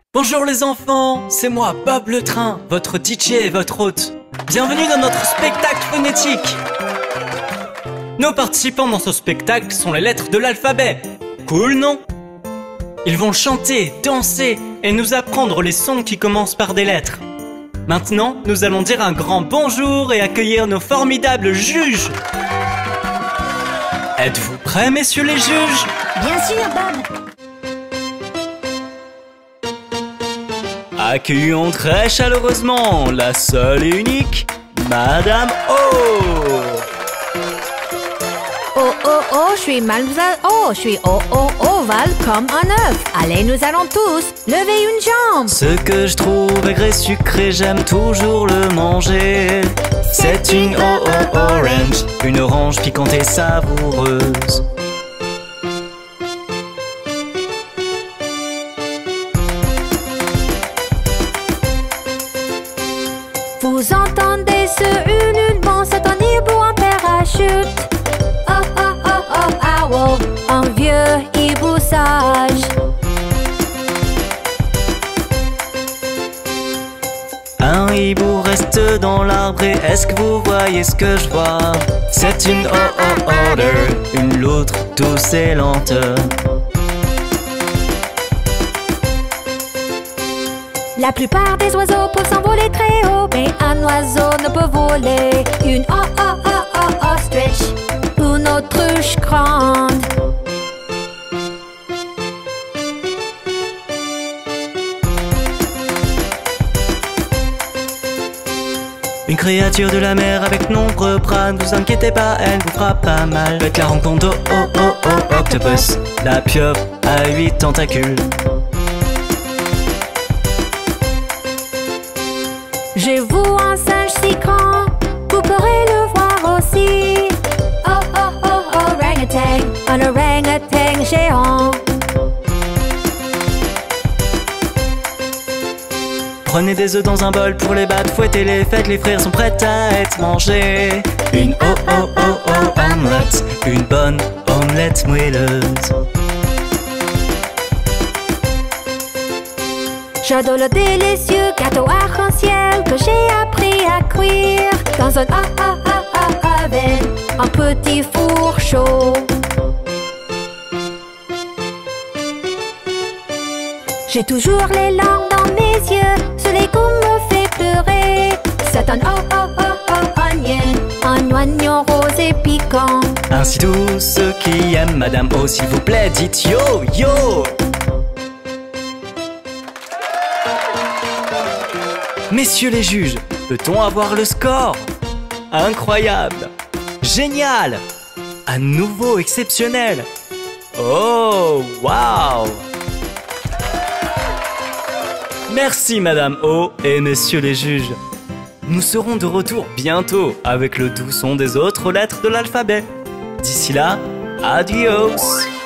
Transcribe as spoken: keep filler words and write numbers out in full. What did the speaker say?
Bonjour les enfants, c'est moi Bob le Train, votre D J et votre hôte. Bienvenue dans notre spectacle phonétique. Nos participants dans ce spectacle sont les lettres de l'alphabet. Cool, non? Ils vont chanter, danser et nous apprendre les sons qui commencent par des lettres. Maintenant, nous allons dire un grand bonjour et accueillir nos formidables juges. Êtes-vous prêts, messieurs les juges? Bien sûr, Bob. Accueillons très chaleureusement la seule et unique Madame O. Oh, oh, oh, je suis mademoiselle O. Je suis oh, oh, ovale comme un œuf. Allez, nous allons tous lever une jambe. Ce que je trouve aigre sucré, j'aime toujours le manger. C'est une oh, oh, orange, une orange piquante et savoureuse. Vous entendez ce ululement, c'est un hibou en parachute. Oh, oh, oh, oh, owl, un vieux hibou sage. Un hibou reste dans l'arbre et est-ce que vous voyez ce que je vois? C'est une oh, oh, order, une loutre douce et lente. La plupart des oiseaux peuvent s'envoler très haut, mais un oiseau ne peut voler. Une oh oh oh oh ostrich, une autruche grande. Une créature de la mer avec nombreux bras, ne vous inquiétez pas, elle vous fera pas mal. Faites la rencontre de oh oh oh octopus, la pieuvre à huit tentacules. J'ai vu un singe si grand, vous pourrez le voir aussi. Oh oh oh orangutan, un orangutan géant. Prenez des œufs dans un bol pour les battre, fouettez-les, faites les frire, sont prêts à être mangés. Une oh oh oh oh omelette, une bonne omelette moelleuse. J'adore le délicieux gâteau arc-en-ciel que j'ai appris à cuire dans un ah ah ah ah oven, un petit four chaud. J'ai toujours les larmes dans mes yeux, ce légume me fait pleurer. C'est un oh oh oh oh onion, un oignon rose et piquant. Ainsi tous ceux qui aiment Madame O, s'il vous plaît, dites yo yo. Messieurs les juges, peut-on avoir le score? Incroyable! Génial! À nouveau exceptionnel! Oh, waouh! Merci Madame O et messieurs les juges. Nous serons de retour bientôt avec le doux son des autres lettres de l'alphabet. D'ici là, adios!